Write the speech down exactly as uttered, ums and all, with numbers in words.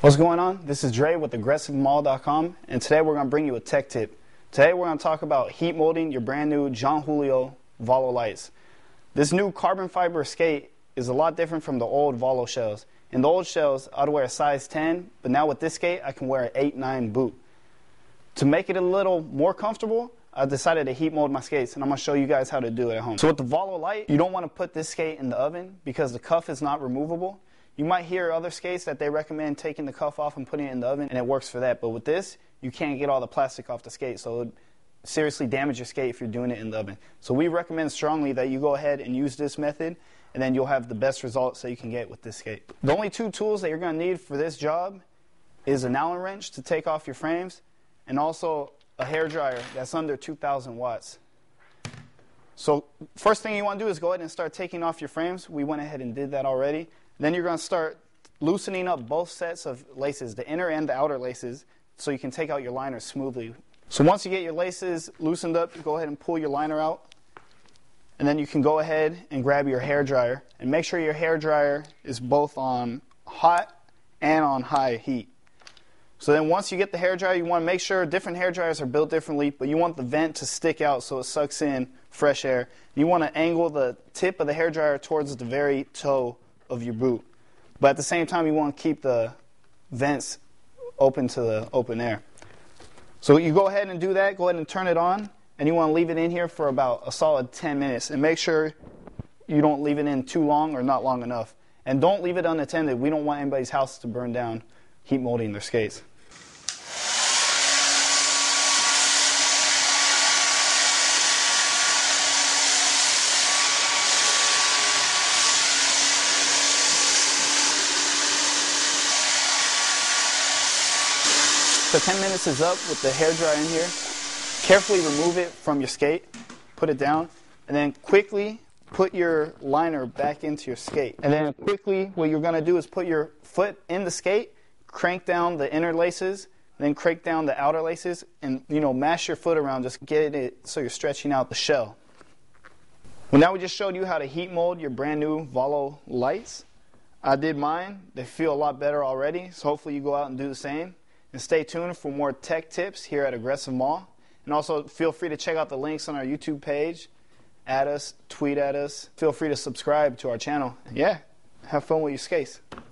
What's going on? This is Dre with aggressive mall dot com, and today we're going to bring you a tech tip. Today we're going to talk about heat molding your brand new John Julio Volo lights. This new carbon fiber skate is a lot different from the old Volo shells. In the old shells, I'd wear a size ten, but now with this skate, I can wear an eight nine boot. To make it a little more comfortable, I decided to heat mold my skates, and I'm going to show you guys how to do it at home. So with the Volo light, you don't want to put this skate in the oven because the cuff is not removable. You might hear other skates that they recommend taking the cuff off and putting it in the oven, and it works for that. But with this, you can't get all the plastic off the skate, so it would seriously damage your skate if you're doing it in the oven. So we recommend strongly that you go ahead and use this method, and then you'll have the best results that you can get with this skate. The only two tools that you're going to need for this job is an Allen wrench to take off your frames, and also a hairdryer that's under two thousand watts. So first thing you want to do is go ahead and start taking off your frames. We went ahead and did that already. Then you're going to start loosening up both sets of laces, the inner and the outer laces, so you can take out your liner smoothly. So once you get your laces loosened up, go ahead and pull your liner out. And then you can go ahead and grab your hairdryer. And make sure your hairdryer is both on hot and on high heat. So then once you get the hairdryer, you want to make sure different hairdryers are built differently, but you want the vent to stick out so it sucks in fresh air. You want to angle the tip of the hairdryer towards the very toe of your boot. But at the same time, you want to keep the vents open to the open air. So you go ahead and do that. Go ahead and turn it on. And you want to leave it in here for about a solid ten minutes. And make sure you don't leave it in too long or not long enough. And don't leave it unattended. We don't want anybody's house to burn down heat molding their skates. So ten minutes is up with the hairdryer in here. Carefully remove it from your skate, put it down, and then quickly put your liner back into your skate. And then quickly what you're going to do is put your foot in the skate, crank down the inner laces, then crank down the outer laces, and you know, mash your foot around, just get it so you're stretching out the shell. Well, now we just showed you how to heat mold your brand new Volo lights. I did mine. They feel a lot better already, so hopefully you go out and do the same. And stay tuned for more tech tips here at Aggressive Mall. And also feel free to check out the links on our YouTube page. Add us, tweet at us. Feel free to subscribe to our channel. Yeah, have fun with your skates.